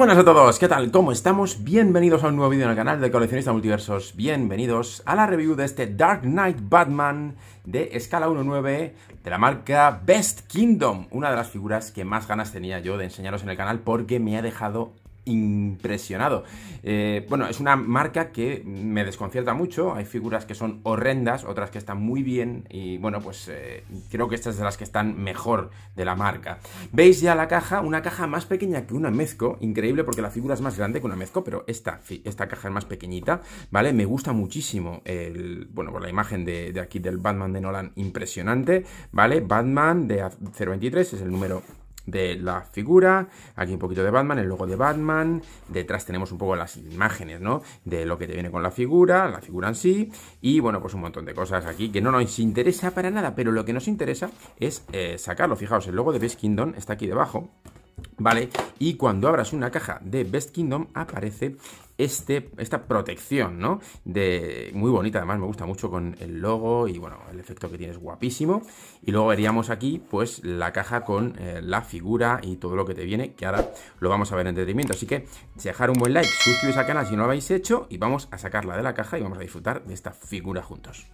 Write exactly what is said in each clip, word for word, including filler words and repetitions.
buenas a todos, ¿qué tal? ¿Cómo estamos? Bienvenidos a un nuevo vídeo en el canal de Coleccionista Multiversos. Bienvenidos a la review de este Dark Knight Batman de escala uno nueve de la marca Best Kingdom. Una de las figuras que más ganas tenía yo de enseñaros en el canal porque me ha dejado impresionado. Eh, bueno, es una marca que me desconcierta mucho. Hay figuras que son horrendas, otras que están muy bien y bueno, pues eh, creo que estas es de las que están mejor de la marca. Veis ya la caja, una caja más pequeña que una Mezco, increíble porque la figura es más grande que una Mezco, pero esta, esta caja es más pequeñita, ¿vale? Me gusta muchísimo el, bueno, pues la imagen de, de aquí del Batman de Nolan, impresionante, ¿vale? Batman de cero veintitrés es el número de la figura, aquí un poquito de Batman, el logo de Batman, detrás tenemos un poco las imágenes, ¿no? De lo que te viene con la figura, la figura en sí, y bueno, pues un montón de cosas aquí que no nos interesa para nada, pero lo que nos interesa es eh, sacarlo. Fijaos, el logo de Best Kingdom está aquí debajo, ¿vale? Y cuando abras una caja de Best Kingdom aparece este, esta protección, ¿no? De, muy bonita, además me gusta mucho con el logo y bueno, el efecto que tiene es guapísimo. Y luego veríamos aquí pues la caja con eh, la figura y todo lo que te viene, que ahora lo vamos a ver en detenimiento. Así que dejar un buen like, suscribiros al canal si no lo habéis hecho y vamos a sacarla de la caja y vamos a disfrutar de esta figura juntos.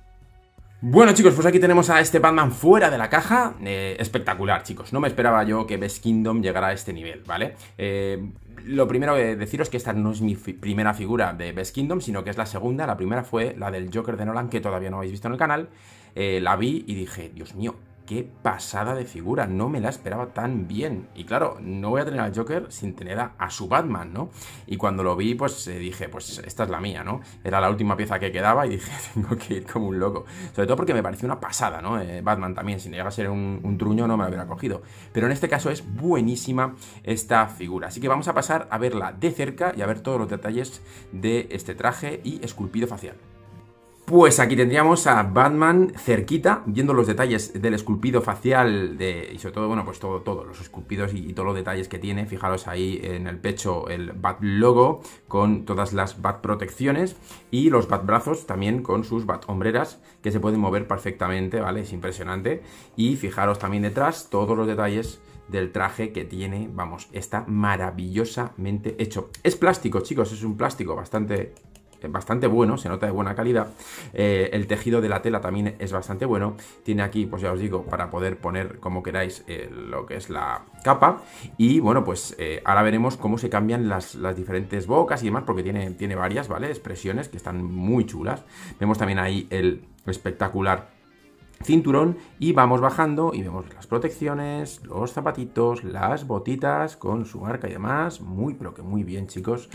Bueno chicos, pues aquí tenemos a este Batman fuera de la caja, eh, espectacular chicos, no me esperaba yo que Best Kingdom llegara a este nivel, ¿vale? Eh, lo primero que deciros que esta no es mi fi primera figura de Best Kingdom, sino que es la segunda. La primera fue la del Joker de Nolan, que todavía no habéis visto en el canal. eh, La vi y dije, Dios mío, qué pasada de figura, no me la esperaba tan bien. Y claro, no voy a tener al Joker sin tener a, a su Batman, ¿no? Y cuando lo vi, pues eh, dije, pues esta es la mía, ¿no? Era la última pieza que quedaba y dije, tengo que ir como un loco. Sobre todo porque me pareció una pasada, ¿no? Eh, Batman también, si llega a ser un, un truño no me la hubiera cogido. Pero en este caso es buenísima esta figura. Así que vamos a pasar a verla de cerca y a ver todos los detalles de este traje y esculpido facial. Pues aquí tendríamos a Batman cerquita, viendo los detalles del esculpido facial de, y sobre todo, bueno, pues todo, todo, los esculpidos y, y todos los detalles que tiene. Fijaros ahí en el pecho el Bat logo con todas las Bat protecciones y los Bat brazos también con sus Bat hombreras que se pueden mover perfectamente, ¿vale? Es impresionante. Y fijaros también detrás todos los detalles del traje que tiene, vamos, está maravillosamente hecho. Es plástico, chicos, es un plástico bastante... bastante bueno, se nota de buena calidad. eh, El tejido de la tela también es bastante bueno. Tiene aquí, pues ya os digo, para poder poner como queráis eh, lo que es la capa. Y bueno, pues eh, ahora veremos cómo se cambian las, las diferentes bocas y demás, porque tiene, tiene varias, ¿vale? Expresiones que están muy chulas. Vemos también ahí el espectacular cinturón y vamos bajando y vemos las protecciones, los zapatitos, las botitas con su marca y demás. Muy, pero que muy bien, chicos.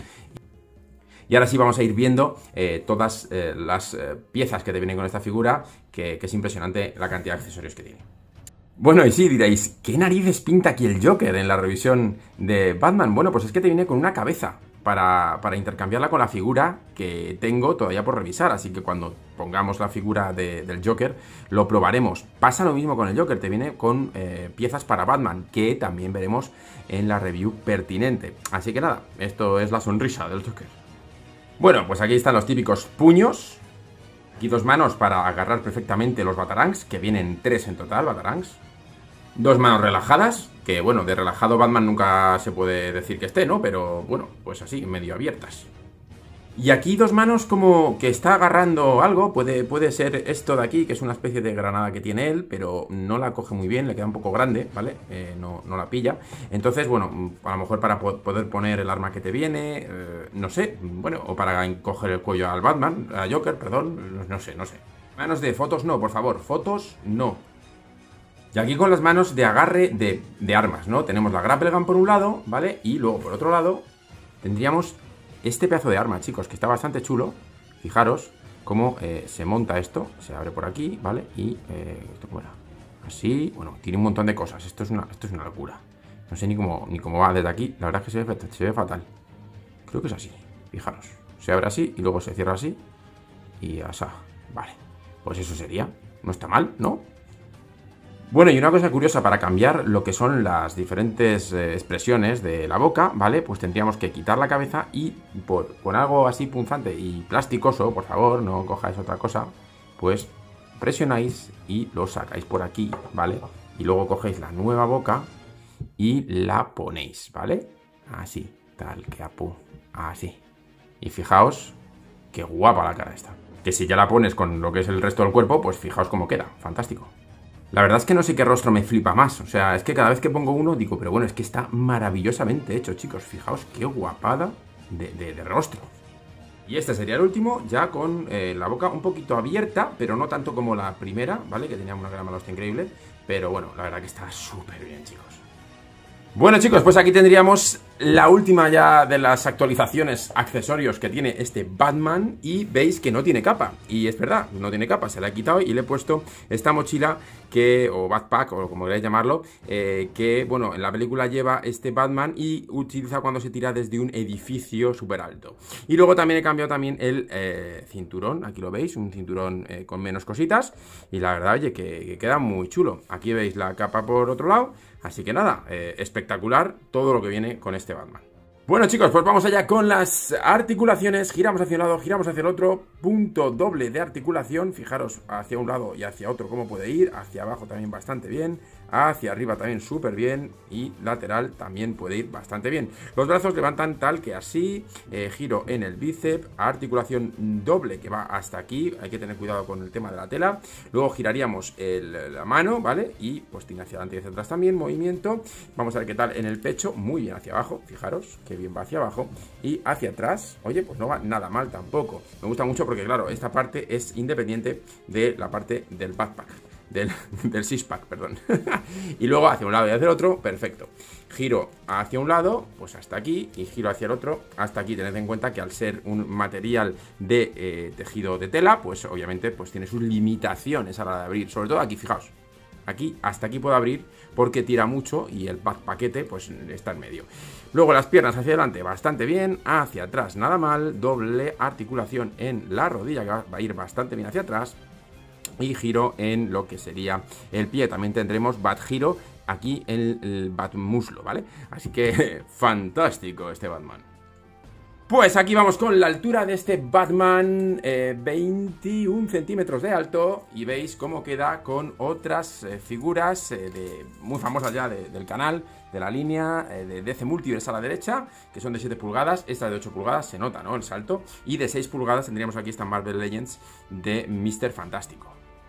Y ahora sí vamos a ir viendo eh, todas eh, las eh, piezas que te vienen con esta figura, que, que es impresionante la cantidad de accesorios que tiene. Bueno, y sí, diréis, ¿qué narices pinta aquí el Joker en la revisión de Batman? Bueno, pues es que te viene con una cabeza para, para intercambiarla con la figura que tengo todavía por revisar. Así que cuando pongamos la figura de, del Joker, lo probaremos. Pasa lo mismo con el Joker, te viene con eh, piezas para Batman, que también veremos en la review pertinente. Así que nada, esto es la sonrisa del Joker. Bueno, pues aquí están los típicos puños. Aquí dos manos para agarrar perfectamente los batarangs, que vienen tres en total, batarangs. Dos manos relajadas, que bueno, de relajado Batman nunca se puede decir que esté, ¿no? Pero bueno, pues así, medio abiertas. Y aquí dos manos como que está agarrando algo, puede, puede ser esto de aquí, que es una especie de granada que tiene él, pero no la coge muy bien, le queda un poco grande, ¿vale? Eh, no, no la pilla. Entonces, bueno, a lo mejor para po poder poner el arma que te viene, eh, no sé, bueno, o para coger el cuello al Batman, a Joker, perdón, no sé, no sé. Manos de fotos no, por favor, fotos no. Y aquí con las manos de agarre de, de armas, ¿no? Tenemos la grapple gun por un lado, ¿vale? Y luego por otro lado tendríamos este pedazo de arma, chicos, que está bastante chulo. Fijaros cómo eh, se monta esto. Se abre por aquí, ¿vale? Y eh, esto fuera. Así, bueno, tiene un montón de cosas. Esto es una, esto es una locura. No sé ni cómo, ni cómo va desde aquí. La verdad es que se ve, se ve fatal. Creo que es así, fijaros. Se abre así y luego se cierra así. Y asá, vale. Pues eso sería. No está mal, ¿no? Bueno, y una cosa curiosa, para cambiar lo que son las diferentes eh, expresiones de la boca, ¿vale? Pues tendríamos que quitar la cabeza y por, con algo así punzante y plasticoso, por favor, no cojáis otra cosa, pues presionáis y lo sacáis por aquí, ¿vale? Y luego cogéis la nueva boca y la ponéis, ¿vale? Así. Tal que apu. Así. Y fijaos qué guapa la cara esta. Que si ya la pones con lo que es el resto del cuerpo, pues fijaos cómo queda. Fantástico. La verdad es que no sé qué rostro me flipa más. O sea, es que cada vez que pongo uno digo, pero bueno, es que está maravillosamente hecho, chicos. Fijaos qué guapada de, de, de rostro. Y este sería el último, ya con eh, la boca un poquito abierta, pero no tanto como la primera, ¿vale? Que tenía una gran malosta increíble. Pero bueno, la verdad que está súper bien, chicos. Bueno, chicos, pues aquí tendríamos la última ya de las actualizaciones, accesorios que tiene este Batman. Y veis que no tiene capa. Y es verdad, no tiene capa, se la he quitado y le he puesto esta mochila que, o backpack, o como queráis llamarlo, eh, que, bueno, en la película lleva este Batman y utiliza cuando se tira desde un edificio súper alto. Y luego también he cambiado también el eh, cinturón, aquí lo veis, un cinturón eh, con menos cositas. Y la verdad, oye, que, que queda muy chulo. Aquí veis la capa por otro lado. Así que nada, eh, espectacular todo lo que viene con este Batman. Bueno, chicos, pues vamos allá con las articulaciones. Giramos hacia un lado, giramos hacia el otro. Punto doble de articulación. Fijaros hacia un lado y hacia otro cómo puede ir. Hacia abajo también bastante bien. Hacia arriba también súper bien. Y lateral también puede ir bastante bien. Los brazos levantan tal que así. eh, Giro en el bíceps. Articulación doble que va hasta aquí. Hay que tener cuidado con el tema de la tela. Luego giraríamos el, la mano, ¿vale? Y postín hacia adelante y hacia atrás también. Movimiento. Vamos a ver qué tal en el pecho. Muy bien hacia abajo. Fijaros que bien va hacia abajo. Y hacia atrás, oye, pues no va nada mal tampoco. Me gusta mucho porque, claro, esta parte es independiente de la parte del backpack. Del, del six-pack, perdón. Y luego hacia un lado y hacia el otro, perfecto. Giro hacia un lado, pues hasta aquí. Y giro hacia el otro, hasta aquí. Tened en cuenta que al ser un material de eh, tejido de tela, pues obviamente pues tiene sus limitaciones a la hora de abrir. Sobre todo aquí, fijaos. Aquí, hasta aquí puedo abrir porque tira mucho y el paquete pues está en medio. Luego las piernas hacia adelante bastante bien, hacia atrás nada mal, doble articulación en la rodilla que va a ir bastante bien hacia atrás. Y giro en lo que sería el pie. También tendremos bat giro aquí en el bat muslo, ¿vale? Así que fantástico este Batman. Pues aquí vamos con la altura de este Batman, eh, veintiún centímetros de alto. Y veis cómo queda con otras eh, figuras eh, de, muy famosas ya de, del canal, de la línea eh, de D C Multiverse a la derecha, que son de siete pulgadas, esta de ocho pulgadas, se nota, ¿no? El salto. Y de seis pulgadas tendríamos aquí esta Marvel Legends de míster Fantástico.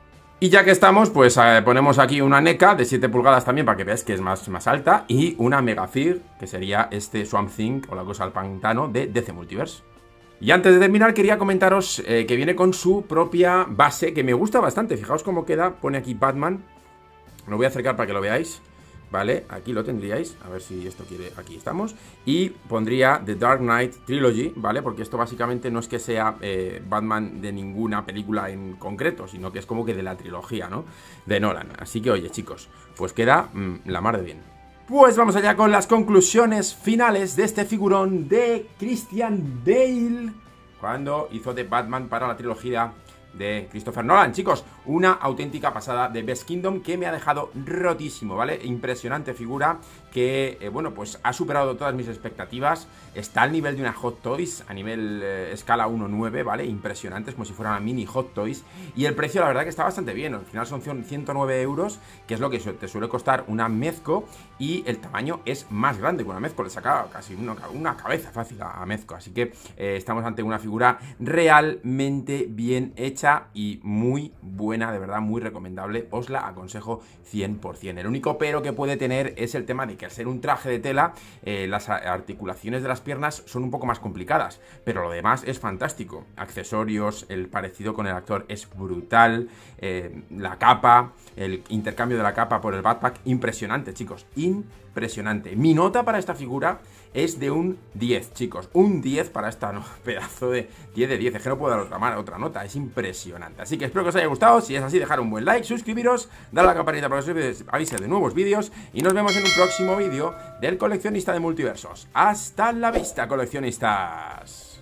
Y ya que estamos, pues eh, ponemos aquí una N E C A de siete pulgadas también para que veáis que es más, más alta. Y una Megafig, que sería este Swamp Thing o la cosa al pantano de D C Multiverse. Y antes de terminar quería comentaros eh, que viene con su propia base, que me gusta bastante. Fijaos cómo queda, pone aquí Batman. Lo voy a acercar para que lo veáis. Vale, aquí lo tendríais, a ver si esto quiere, aquí estamos. Y pondría The Dark Knight Trilogy, ¿vale? Porque esto básicamente no es que sea eh, Batman de ninguna película en concreto, sino que es como que de la trilogía, ¿no? De Nolan. Así que oye, chicos, pues queda mmm, la mar de bien. Pues vamos allá con las conclusiones finales de este figurón de Christian Bale, cuando hizo de Batman para la trilogía de Christopher Nolan. Chicos, una auténtica pasada de Best Kingdom que me ha dejado rotísimo, ¿vale? Impresionante figura que, eh, bueno, pues ha superado todas mis expectativas. Está al nivel de una Hot Toys, a nivel eh, escala uno nueve, ¿vale? Impresionante, es como si fuera una mini Hot Toys. Y el precio, la verdad que está bastante bien. Al final son ciento nueve euros, que es lo que te suele costar una Mezco. Y el tamaño es más grande que una Mezco. Le sacaba casi una, una cabeza fácil a, a Mezco. Así que eh, estamos ante una figura realmente bien hecha y muy buena, de verdad, muy recomendable. Os la aconsejo cien por cien. El único pero que puede tener es el tema de que al ser un traje de tela, eh, las articulaciones de las piernas son un poco más complicadas, pero lo demás es fantástico. Accesorios, el parecido con el actor es brutal, eh, la capa, el intercambio de la capa por el backpack, impresionante, chicos, impresionante. Mi nota para esta figura es de un diez, chicos, un diez para esta, no, pedazo de diez de diez, es que no puedo dar otra, otra nota, es impresionante. Así que espero que os haya gustado. Si es así, dejar un buen like, suscribiros, dar a la campanita para que os avise de nuevos vídeos y nos vemos en un próximo vídeo del coleccionista de multiversos. Hasta la vista, coleccionistas.